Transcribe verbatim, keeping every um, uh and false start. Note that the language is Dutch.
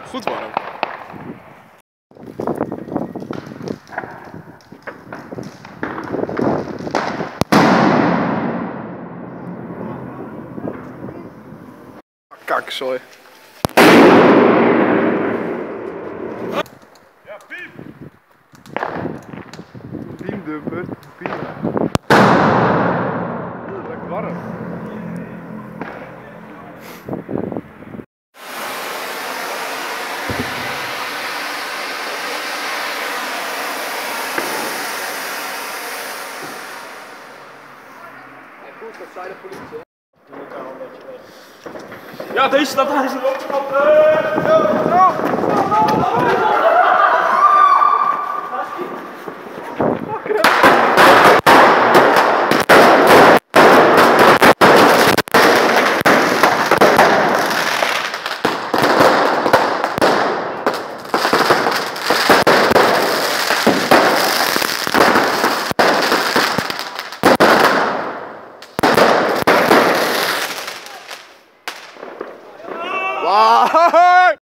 Goed warm. Kak, sorry. Ja, piep! Beamdumper, piep. Oeh, lekker warm. Goed, dat zei de politie. Ja, deze staat hij zijn op. Wauw!